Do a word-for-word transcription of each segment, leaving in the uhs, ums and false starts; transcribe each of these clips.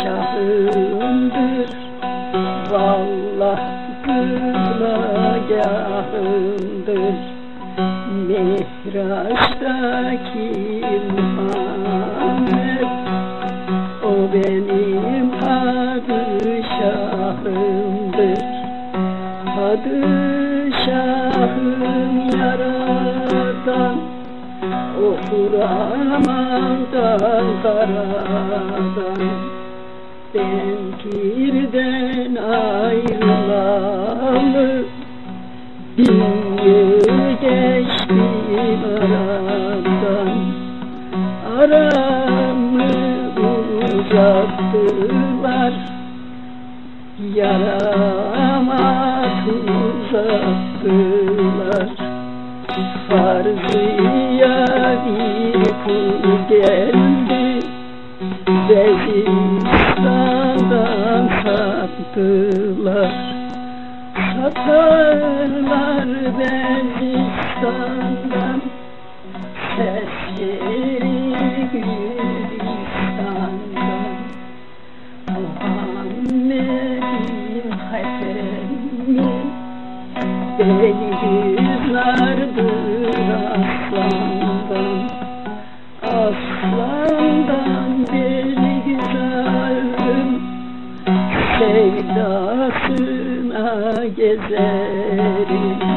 şahındır, vallah kıblagahındır. Mihraçtaki Muhammed, o benim padişahımdır. Padişahım yaradan, okur amandan karadan. Ben pirden ayrılalı bin yıl geçti aradan. Aramı uzattılar, yarama uzattılar. Farzıya bir kul geldi, Bezistan'dan sattılar. Satarlar Bezistan'dan, sesleri Gülistan'dan. Muhammed'in hatemi belgizlardır aslandan. Aslandan belgizarım, sevdasına gezerim.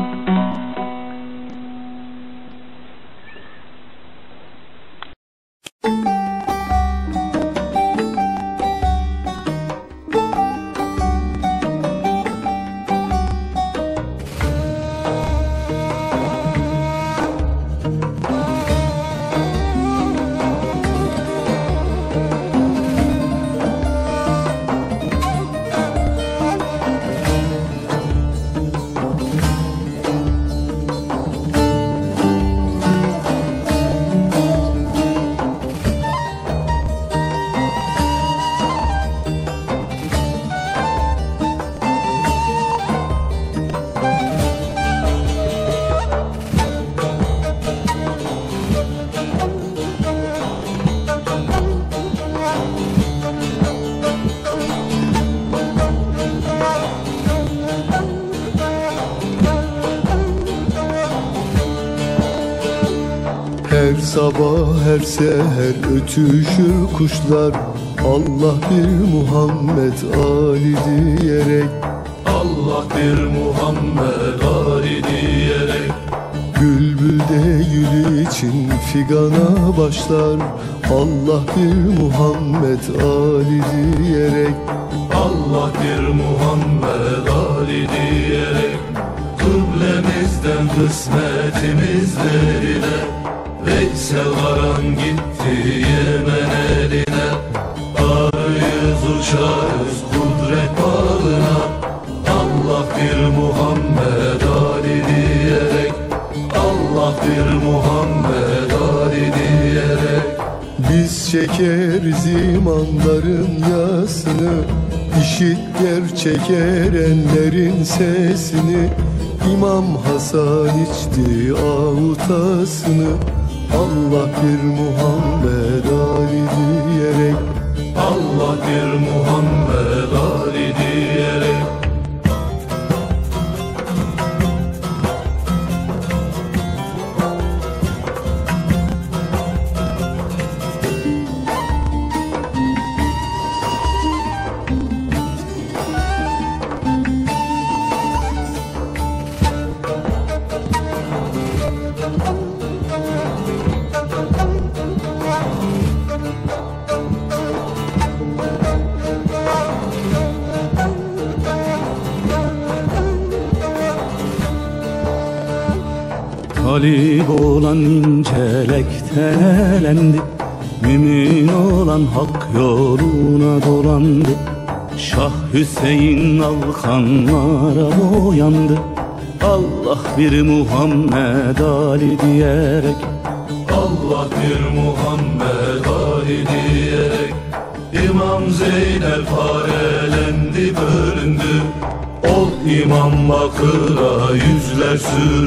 Her sabah her seher ötüşür kuşlar, Allah bir Muhammed Ali diyerek. Allah bir Muhammed Ali diyerek. Bülbül de gül için figana başlar, Allah bir Muhammed Ali diyerek. Allah bir Muhammed Ali diyerek. Kıblemizden kısmetimizlerine, Veysel Varan gitti Yemen eline. Arıyız uçarız kudret bağına, Allah bir Muhammed Ali diyerek. Allah bir Muhammed Ali diyerek. Biz çekeriz imanların yasını, İşit gerçek erenlerin sesini. İmam Hasan içti avutasını, Allah bir Muhammed Ali diyerek. Allah bir Muhammed Ali diyerek. Talip olan incelekten elendi, mümin olan hak yoluna dolandı. Şah Hüseyin alkanlara boyandı, Allah bir Muhammed Ali diyerek. Allah bir Muhammed Ali diyerek. İmam Zeynel parelendi bölündü, ol İmam Bakır'a yüzler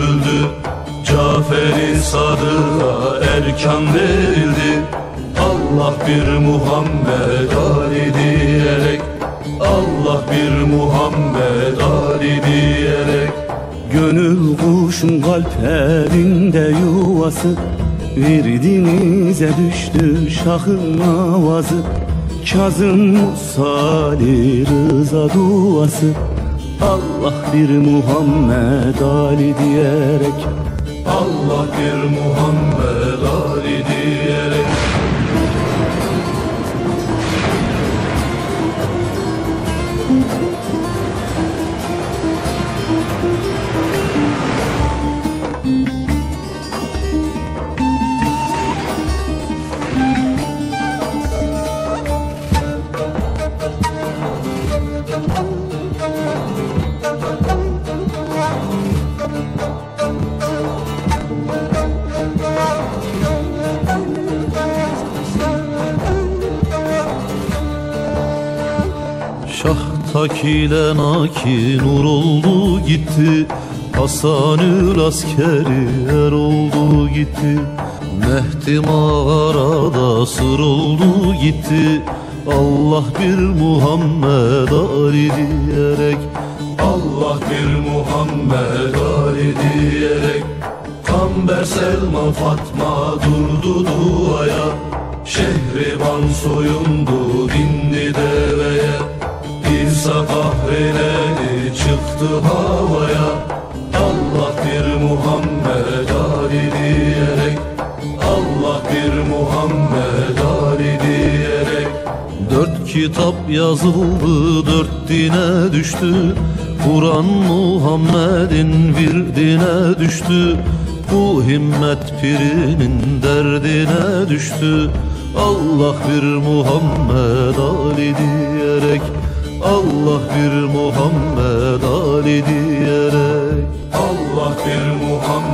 sürüldü. Cafer-i Sadık'a erkan verildi, Allah Allah bir Muhammed Ali diyerek, Allah bir Muhammed Ali diyerek. Gönül kuşun kalp elinde yuvası, Virdinize düştü şahın avazı, Kazım Salih Rıza duası. Allah bir Muhammed Ali diyerek, Allah bir Muhammed Ali diyerek. Şahtakiyle Naki nur oldu gitti, Hasanül askeri er oldu gitti. Mehdi mağarada sır oldu gitti, Allah bir Muhammed Ali diyerek, Allah bir Muhammed Ali diyerek. Kamber Selma Fatma durdu duaya, Şehriban soyundu bindi deveye. İsa kahreledi çıktı havaya, Allah bir Muhammed Ali diyerek, Allah bir Muhammed Ali diyerek. Dört kitap yazıldı, dört dine düştü, Kur'an Muhammed'in virdine düştü. Bu himmet pirinin derdine düştü, Allah bir Muhammed Ali diyerek, Allah bir Muhammed Ali diyerek. Allah bir Muhammed